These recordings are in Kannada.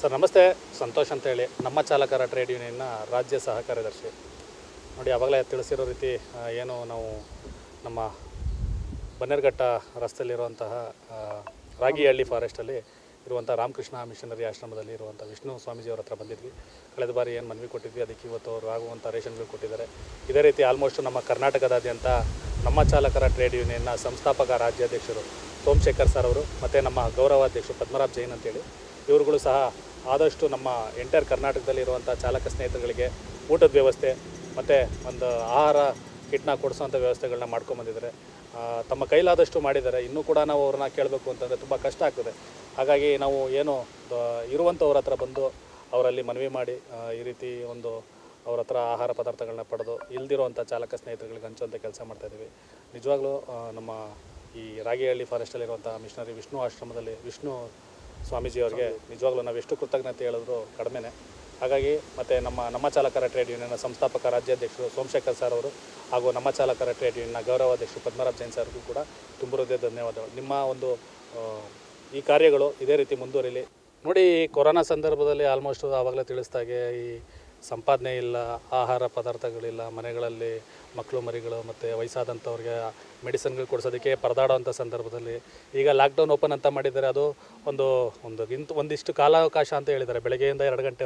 ಸರ್ ನಮಸ್ತೆ, ಸಂತೋಷ್ ಅಂತ ಹೇಳಿ ನಮ್ಮ ಚಾಲಕರ ಟ್ರೇಡ್ ಯೂನಿಯನ್ನ ರಾಜ್ಯ ಸಹ ಕಾರ್ಯದರ್ಶಿ. ನೋಡಿ, ಆವಾಗಲೇ ತಿಳಿಸಿರೋ ರೀತಿ ಏನು ನಾವು ನಮ್ಮ ಬನ್ನೇರುಘಟ್ಟ ರಸ್ತೆಯಲ್ಲಿರುವಂತಹ ರಾಗಿಹಳ್ಳಿ ಫಾರೆಸ್ಟಲ್ಲಿ ಇರುವಂಥ ರಾಮಕೃಷ್ಣ ಮಿಷನರಿ ಆಶ್ರಮದಲ್ಲಿ ಇರುವಂಥ ವಿಷ್ಣು ಸ್ವಾಮೀಜಿಯವರ ಹತ್ರ ಬಂದಿದ್ವಿ. ಕಳೆದ ಬಾರಿ ಏನು ಮನವಿ ಕೊಟ್ಟಿದ್ವಿ, ಅದಕ್ಕೆ ಇವತ್ತು ಅವರು ಆಗುವಂಥ ರೇಷನ್ಗಳು ಕೊಟ್ಟಿದ್ದಾರೆ. ಇದೇ ರೀತಿ ಆಲ್ಮೋಸ್ಟ್ ನಮ್ಮ ಕರ್ನಾಟಕದಾದ್ಯಂತ ನಮ್ಮ ಚಾಲಕರ ಟ್ರೇಡ್ ಯೂನಿಯನ್ನ ಸಂಸ್ಥಾಪಕ ರಾಜ್ಯಾಧ್ಯಕ್ಷರು ಸೋಮಶೇಖರ್ ಸರ್ ಅವರು ಮತ್ತು ನಮ್ಮ ಗೌರವಾಧ್ಯಕ್ಷರು ಪದ್ಮರಾಜ್ ಜೈನ್ ಅಂತೇಳಿ ಇವರುಗಳು ಸಹ ಆದಷ್ಟು ನಮ್ಮ ಎಂಟೈರ್ ಕರ್ನಾಟಕದಲ್ಲಿ ಇರುವಂಥ ಚಾಲಕ ಸ್ನೇಹಿತರುಗಳಿಗೆ ಊಟದ ವ್ಯವಸ್ಥೆ ಮತ್ತು ಒಂದು ಆಹಾರ ಕಿಟ್ನ ಕೊಡಿಸೋಂಥ ವ್ಯವಸ್ಥೆಗಳನ್ನ ಮಾಡ್ಕೊಂಬಂದಿದ್ದಾರೆ. ತಮ್ಮ ಕೈಲಾದಷ್ಟು ಮಾಡಿದ್ದಾರೆ. ಇನ್ನೂ ಕೂಡ ನಾವು ಅವ್ರನ್ನ ಕೇಳಬೇಕು ಅಂತಂದರೆ ತುಂಬ ಕಷ್ಟ ಆಗ್ತದೆ. ಹಾಗಾಗಿ ನಾವು ಏನು ಇರುವಂಥವ್ರ ಹತ್ರ ಬಂದು ಅವರಲ್ಲಿ ಮನವಿ ಮಾಡಿ ಈ ರೀತಿ ಒಂದು ಅವ್ರ ಹತ್ರ ಆಹಾರ ಪದಾರ್ಥಗಳನ್ನ ಪಡೆದು ಇಲ್ದಿರೋವಂಥ ಚಾಲಕ ಸ್ನೇಹಿತರುಗಳಿಗೆ ಹಂಚುವಂಥ ಕೆಲಸ ಮಾಡ್ತಾಯಿದ್ದೀವಿ. ನಿಜವಾಗ್ಲೂ ನಮ್ಮ ಈ ರಾಗಿಹಳ್ಳಿ ಫಾರೆಸ್ಟಲ್ಲಿರುವಂಥ ಮಿಷನರಿ ವಿಷ್ಣು ಆಶ್ರಮದಲ್ಲಿ ವಿಷ್ಣು ಸ್ವಾಮೀಜಿಯವರಿಗೆ ನಿಜವಾಗ್ಲೂ ನಾವು ಎಷ್ಟು ಕೃತಜ್ಞತೆ ಹೇಳಿದ್ರು ಕಡಿಮೆನೇ. ಹಾಗಾಗಿ ಮತ್ತು ನಮ್ಮ ಚಾಲಕರ ಟ್ರೇಡ್ ಯೂನಿಯನ್ನ ಸಂಸ್ಥಾಪಕ ರಾಜ್ಯಾಧ್ಯಕ್ಷರು ಸೋಮಶೇಖರ್ ಸರ್ ಅವರು ಹಾಗೂ ನಮ್ಮ ಚಾಲಕರ ಟ್ರೇಡ್ ಯೂನಿಯನ್ನ ಗೌರವಾಧ್ಯಕ್ಷರು ಪದ್ಮರಾಜ್ ಜೈನ್ ಸರ್ಗೂ ಕೂಡ ತುಂಬ ಹೃದಯ ಧನ್ಯವಾದಗಳು. ನಿಮ್ಮ ಒಂದು ಈ ಕಾರ್ಯಗಳು ಇದೇ ರೀತಿ ಮುಂದುವರಿಲಿ. ನೋಡಿ, ಕೊರೋನಾ ಸಂದರ್ಭದಲ್ಲಿ ಆಲ್ಮೋಸ್ಟ್ ಆವಾಗಲೇ ತಿಳಿಸ್ದಾಗೆ ಈ ಸಂಪಾದನೆ ಇಲ್ಲ, ಆಹಾರ ಪದಾರ್ಥಗಳಿಲ್ಲ, ಮನೆಗಳಲ್ಲಿ ಮಕ್ಕಳು ಮರಿಗಳು ಮತ್ತು ವಯಸ್ಸಾದಂಥವ್ರಿಗೆ ಮೆಡಿಸಿನ್ಗಳು ಕೊಡಿಸೋದಕ್ಕೆ ಪರದಾಡೋವಂಥ ಸಂದರ್ಭದಲ್ಲಿ ಈಗ ಲಾಕ್ಡೌನ್ ಓಪನ್ ಅಂತ ಮಾಡಿದ್ದಾರೆ. ಅದು ಒಂದಿಷ್ಟು ಕಾಲಾವಕಾಶ ಅಂತ ಹೇಳಿದ್ದಾರೆ. ಬೆಳಗ್ಗೆಯಿಂದ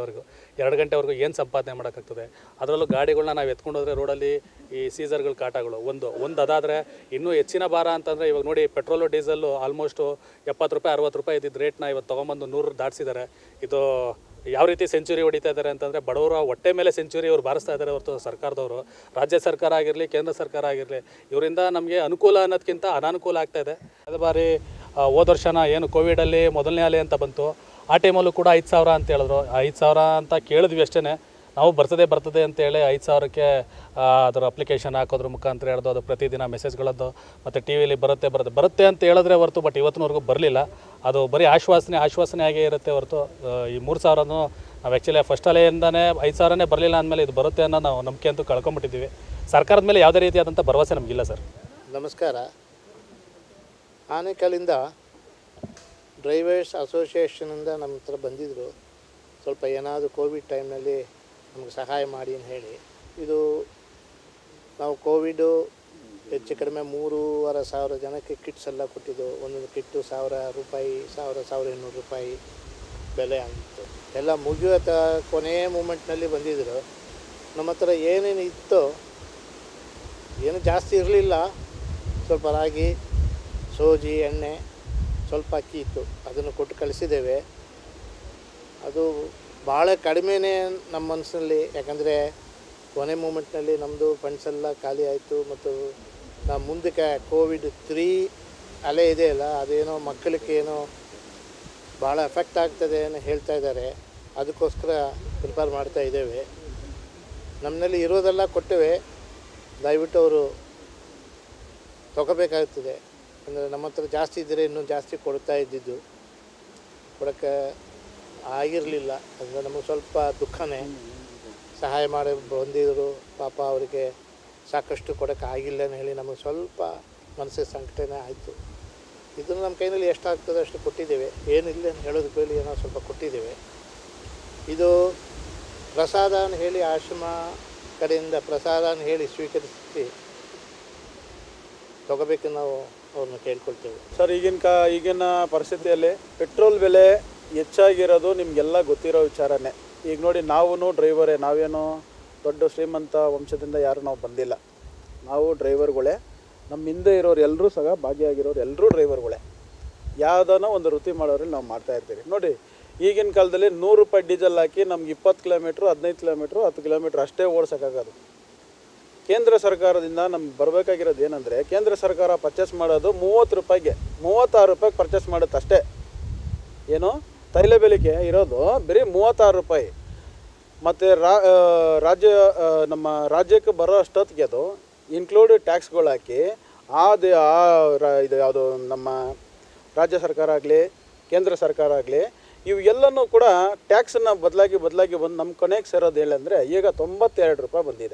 2 ಗಂಟೆವರೆಗೂ ಏನು ಸಂಪಾದನೆ ಮಾಡೋಕ್ಕಾಗ್ತದೆ? ಅದರಲ್ಲೂ ಗಾಡಿಗಳನ್ನ ನಾವು ಎತ್ಕೊಂಡು ಹೋದರೆ ರೋಡಲ್ಲಿ ಈ ಸೀಸರ್ಗಳ ಕಾಟಗಳು ಒಂದು ಅದಾದರೆ ಇನ್ನೂ ಹೆಚ್ಚಿನ ಭಾರ ಅಂತಂದರೆ ಇವಾಗ ನೋಡಿ, ಪೆಟ್ರೋಲು ಡೀಸೆಲ್ಲು ಆಲ್ಮೋಸ್ಟು 70 ರೂಪಾಯಿ 60 ರೂಪಾಯಿ ಇದ್ದಿದ್ದು ರೇಟ್ನ ಇವತ್ತು ತೊಗೊಂಬಂದು 100 ದಾಟಿಸಿದ್ದಾರೆ. ಇದು ಯಾವ ರೀತಿ ಸೆಂಚುರಿ ಹೊಡಿತಾ ಇದ್ದಾರೆ ಅಂತಂದರೆ ಬಡವರ ಹೊಟ್ಟೆ ಮೇಲೆ ಸೆಂಚುರಿ ಅವ್ರು ಬಾರಿಸ್ತಾ ಇದ್ದಾರೆ ಹೊರತು ಸರ್ಕಾರದವರು, ರಾಜ್ಯ ಸರ್ಕಾರ ಆಗಿರಲಿ ಕೇಂದ್ರ ಸರ್ಕಾರ ಆಗಿರಲಿ, ಇವರಿಂದ ನಮಗೆ ಅನುಕೂಲ ಅನ್ನೋದಕ್ಕಿಂತ ಅನಾನುಕೂಲ ಆಗ್ತಾಯಿದೆ. ಕಳೆದ ಬಾರಿ ಹೋದ ವರ್ಷನ ಏನು ಕೋವಿಡಲ್ಲಿ ಮೊದಲನೇ ಅಲೆ ಅಂತ ಬಂತು, ಆ ಟೈಮಲ್ಲೂ ಕೂಡ 5,000 ಅಂತ ಹೇಳಿದ್ರು. 5,000 ಅಂತ ಕೇಳಿದ್ವಿ ಅಷ್ಟೇ. ನಾವು ಬರ್ತದೆ ಅಂತೇಳಿ 5,000ಕ್ಕೆ ಅದರ ಅಪ್ಲಿಕೇಶನ್ ಹಾಕೋದ್ರ ಮುಖಾಂತರ ಹೇಳ್ದು ಅದು ಪ್ರತಿದಿನ ಮೆಸೇಜ್ಗಳದ್ದು ಮತ್ತು ಟಿ ವಿಲಿ ಬರುತ್ತೆ ಅಂತ ಹೇಳಿದ್ರೆ ಹೊರತು ಬಟ್ ಇವತ್ತಿನವರೆಗೂ ಬರಲಿಲ್ಲ. ಅದು ಬರೀ ಆಶ್ವಾಸನೆ ಆಗೇ ಇರುತ್ತೆ ಹೊರತು ಈ 3,000 ನಾವು ಆ್ಯಕ್ಚುಲಿ ಫಸ್ಟ್ ಅಲೆಯಿಂದನೇ 5,000ನೇ ಬರಲಿಲ್ಲ ಅಂದಮೇಲೆ ಇದು ಬರುತ್ತೆ ಅನ್ನೋ ನಾವು ನಂಬಿಕೆ ಅಂತೂ ಕಳ್ಕೊಂಬಿಟ್ಟಿದ್ದೀವಿ. ಸರ್ಕಾರದ ಮೇಲೆ ಯಾವುದೇ ರೀತಿಯಾದಂಥ ಭರವಸೆ ನಮಗಿಲ್ಲ ಸರ್. ನಮಸ್ಕಾರ. ಆನೇಕಲ್ಲಿಂದ ಡ್ರೈವರ್ಸ್ ಅಸೋಸಿಯೇಷನಿಂದ ನಮ್ಮ ಹತ್ರ ಬಂದಿದ್ದರು. ಸ್ವಲ್ಪ ಏನಾದರೂ ಕೋವಿಡ್ ಟೈಮ್ನಲ್ಲಿ ನಮಗೆ ಸಹಾಯ ಮಾಡಿ ಅಂತ ಹೇಳಿ. ಇದು ನಾವು ಕೋವಿಡು ಹೆಚ್ಚು ಕಡಿಮೆ 3,500 ಜನಕ್ಕೆ ಕಿಟ್ಸ್ ಎಲ್ಲ ಕೊಟ್ಟಿದ್ದು. ಒಂದೊಂದು ಕಿಟ್ಟು 1,000 ರೂಪಾಯಿ 1,200 ರೂಪಾಯಿ ಬೆಲೆ ಆಗಿತ್ತು. ಎಲ್ಲ ಮುಗಿಯುವ ಕೊನೆಯ ಮೂಮೆಂಟ್ನಲ್ಲಿ ಬಂದಿದ್ದರು. ನಮ್ಮ ಹತ್ರ ಏನೇನು ಇತ್ತು, ಏನು ಜಾಸ್ತಿ ಇರಲಿಲ್ಲ. ಸ್ವಲ್ಪ ರಾಗಿ, ಸೋಜಿ, ಎಣ್ಣೆ, ಸ್ವಲ್ಪ ಅಕ್ಕಿ ಇತ್ತು. ಅದನ್ನು ಕೊಟ್ಟು ಕಳಿಸಿದ್ದೇವೆ. ಅದು ಭಾಳ ಕಡಿಮೆನೇ ನಮ್ಮ ಮನಸ್ಸಿನಲ್ಲಿ. ಯಾಕಂದರೆ ಕೊನೆ ಮೂಮೆಂಟ್ನಲ್ಲಿ ನಮ್ಮದು ಫಂಡ್ಸ್ ಎಲ್ಲ ಖಾಲಿ ಆಯಿತು. ಮತ್ತು ನಾವು ಮುಂದಕ್ಕೆ ಕೋವಿಡ್ 3 ಅಲೆ ಇದೆಯಲ್ಲ, ಅದೇನೋ ಮಕ್ಕಳಿಗೆ ಏನೋ ಭಾಳ ಎಫೆಕ್ಟ್ ಆಗ್ತದೆ ಅಂತ ಹೇಳ್ತಾ ಇದ್ದಾರೆ. ಅದಕ್ಕೋಸ್ಕರ ಪ್ರಿಪೇರ್ ಮಾಡ್ತಾ ಇದ್ದೇವೆ. ನಮ್ಮಲ್ಲಿ ಇರೋದೆಲ್ಲ ಕೊಟ್ಟೇವೆ. ದಯವಿಟ್ಟು ಅವರು ತೊಗೋಬೇಕಾಗ್ತದೆ. ಅಂದರೆ ನಮ್ಮ ಹತ್ರ ಜಾಸ್ತಿ ಇದ್ದರೆ ಇನ್ನೂ ಜಾಸ್ತಿ ಕೊಡ್ತಾ ಇದ್ದಿದ್ದು, ಕೊಡೋಕ್ಕೆ ಆಗಿರಲಿಲ್ಲ. ಅಂದರೆ ನಮಗೆ ಸ್ವಲ್ಪ ದುಃಖನೇ. ಸಹಾಯ ಮಾಡಿ ಬಂದಿದ್ದರು, ಪಾಪ ಅವರಿಗೆ ಸಾಕಷ್ಟು ಕೊಡೋಕ್ಕೆ ಆಗಿಲ್ಲ ಅಂತ ಹೇಳಿ ನಮಗೆ ಸ್ವಲ್ಪ ಮನಸ್ಸಿಗೆ ಸಂಕಟನೇ ಆಯಿತು. ಇದನ್ನು ನಮ್ಮ ಕೈಯಲ್ಲಿ ಎಷ್ಟಾಗ್ತದೆ ಅಷ್ಟು ಕೊಟ್ಟಿದ್ದೇವೆ. ಏನಿಲ್ಲ ಅಂತ ಹೇಳೋದಕ್ಕೆ ಹೇಳಿ ಏನೋ ಸ್ವಲ್ಪ ಕೊಟ್ಟಿದ್ದೇವೆ. ಇದು ಪ್ರಸಾದ ಅಂತ ಹೇಳಿ ಆಶ್ರಮ ಕಡೆಯಿಂದ ಪ್ರಸಾದ ಅಂತ ಹೇಳಿ ಸ್ವೀಕರಿಸಿ ತಗೋಬೇಕು ನಾವು ಅವ್ರನ್ನ ಕೇಳ್ಕೊಳ್ತೇವೆ. ಸರ್, ಈಗಿನ ಪರಿಸ್ಥಿತಿಯಲ್ಲಿ ಪೆಟ್ರೋಲ್ ಬೆಲೆ ಹೆಚ್ಚಾಗಿರೋದು ನಿಮಗೆಲ್ಲ ಗೊತ್ತಿರೋ ವಿಚಾರನೇ. ಈಗ ನೋಡಿ, ನಾವು ಡ್ರೈವರೇ, ನಾವೇನೋ ದೊಡ್ಡ ಶ್ರೀಮಂತ ವಂಶದಿಂದ ಯಾರು ನಾವು ಬಂದಿಲ್ಲ. ನಾವು ಡ್ರೈವರ್ಗಳೇ. ನಮ್ಮ ಹಿಂದೆ ಇರೋರು ಎಲ್ಲರೂ ಸಹ ಭಾಗಿಯಾಗಿರೋರು ಎಲ್ಲರೂ ಡ್ರೈವರ್ಗಳೇ. ಯಾವುದೋ ಒಂದು ವೃತ್ತಿ ಮಾಡೋರಲ್ಲಿ ನಾವು ಮಾಡ್ತಾಯಿರ್ತೀವಿ. ನೋಡಿ, ಈಗಿನ ಕಾಲದಲ್ಲಿ 100 ರೂಪಾಯಿ ಡೀಸೆಲ್ ಹಾಕಿ ನಮ್ಗೆ 20 ಕಿಲೋಮೀಟ್ರು 15 ಕಿಲೋಮೀಟ್ರು 10 ಕಿಲೋಮೀಟ್ರ್ ಅಷ್ಟೇ ಓಡಿಸೋಕ್ಕಾಗೋದು. ಕೇಂದ್ರ ಸರ್ಕಾರದಿಂದ ನಮ್ಗೆ ಬರಬೇಕಾಗಿರೋದು ಏನಂದರೆ, ಕೇಂದ್ರ ಸರ್ಕಾರ ಪರ್ಚೇಸ್ ಮಾಡೋದು 30 ರೂಪಾಯಿಗೆ 36 ರೂಪಾಯಿಗೆ ಪರ್ಚೇಸ್ ಮಾಡುತ್ತೆ ಅಷ್ಟೇ. ಏನು ತೈಲ ಬೆಲೆಗೆ ಇರೋದು ಬರೀ 36 ರೂಪಾಯಿ. ಮತ್ತು ನಮ್ಮ ರಾಜ್ಯಕ್ಕೆ ಬರೋ ಅಷ್ಟೊತ್ತಿಗೆ ಅದು ಇನ್ಕ್ಲೂಡ್ ಟ್ಯಾಕ್ಸ್ಗಳು ಹಾಕಿ ಇದು ಯಾವುದು ನಮ್ಮ ರಾಜ್ಯ ಸರ್ಕಾರ ಆಗಲಿ ಕೇಂದ್ರ ಸರ್ಕಾರ ಆಗಲಿ ಇವು ಎಲ್ಲನೂ ಕೂಡ ಟ್ಯಾಕ್ಸನ್ನು ಬದಲಾಗಿ ಬಂದು ನಮ್ಮ ಕೊನೆಗೆ ಸೇರೋದು ಹೇಳಂದರೆ ಈಗ 92 ರೂಪಾಯಿ ಬಂದಿದೆ.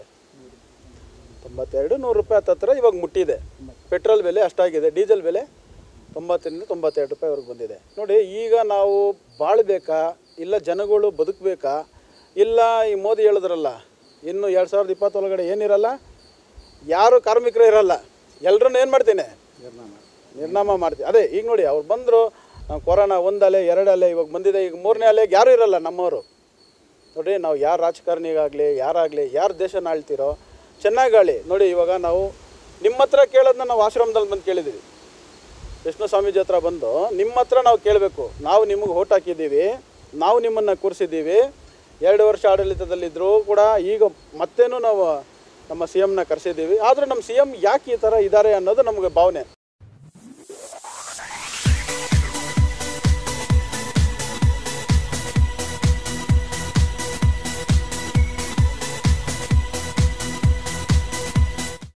100 ರೂಪಾಯಿ ಹತ್ತಿರ ಇವಾಗ ಮುಟ್ಟಿದೆ. ಪೆಟ್ರೋಲ್ ಬೆಲೆ ಅಷ್ಟಾಗಿದೆ. ಡೀಸೆಲ್ ಬೆಲೆ 90ರಿಂದ 92 ರೂಪಾಯಿವರೆಗೆ ಬಂದಿದೆ. ನೋಡಿ, ಈಗ ನಾವು ಬಾಳಬೇಕಾ ಇಲ್ಲ ಜನಗಳು ಬದುಕಬೇಕಾ, ಇಲ್ಲ ಈ ಮೋದಿ ಹೇಳಿದ್ರಲ್ಲ ಇನ್ನು 2020 ಒಳಗಡೆ ಏನಿರಲ್ಲ, ಯಾರು ಕಾರ್ಮಿಕರು ಇರಲ್ಲ, ಎಲ್ಲರನ್ನು ಏನು ಮಾಡ್ತೀನಿ ನಿರ್ನಾಮ ಮಾಡ್ತೀವಿ. ಅದೇ ಈಗ ನೋಡಿ ಅವ್ರು ಬಂದರು, ಕೊರೋನಾ 1 ಅಲೆ 2 ಅಲೆ ಇವಾಗ ಬಂದಿದೆ, ಈಗ 3ನೇ ಅಲೆಗೆ ಯಾರೂ ಇರಲ್ಲ ನಮ್ಮವರು. ನೋಡಿ ನಾವು ಯಾರು ರಾಜಕಾರಣಿಗಾಗಲಿ ಯಾರು ದೇಶನ ಆಳ್ತಿರೋ ಚೆನ್ನಾಗಿ ಆಳಿ. ನೋಡಿ ಇವಾಗ ನಾವು ನಿಮ್ಮ ಹತ್ರ ಕೇಳೋದನ್ನ ನಾವು ಆಶ್ರಮದಲ್ಲಿ ಬಂದು ಕೇಳಿದ್ದೀವಿ, ವಿಷ್ಣು ಸ್ವಾಮೀಜಿ ಹತ್ರ ಬಂದು ನಿಮ್ಮ ಹತ್ರ ನಾವು ಕೇಳಬೇಕು. ನಾವು ನಿಮಗೆ ಓಟ್ ಹಾಕಿದ್ದೀವಿ, ನಾವು ನಿಮ್ಮನ್ನು ಕೂರಿಸಿದ್ದೀವಿ, 2 ವರ್ಷ ಆಡಳಿತದಲ್ಲಿದ್ದರೂ ಕೂಡ ಈಗ ಮತ್ತೇನು ನಾವು ನಮ್ಮ ಸಿ ಎಮ್ನ ಕರೆಸಿದ್ದೀವಿ. ಆದರೂ ನಮ್ಮ ಸಿ ಎಮ್ ಯಾಕೆ ಈ ಥರ ಇದ್ದಾರೆ ಅನ್ನೋದು ನಮಗೆ ಭಾವನೆ.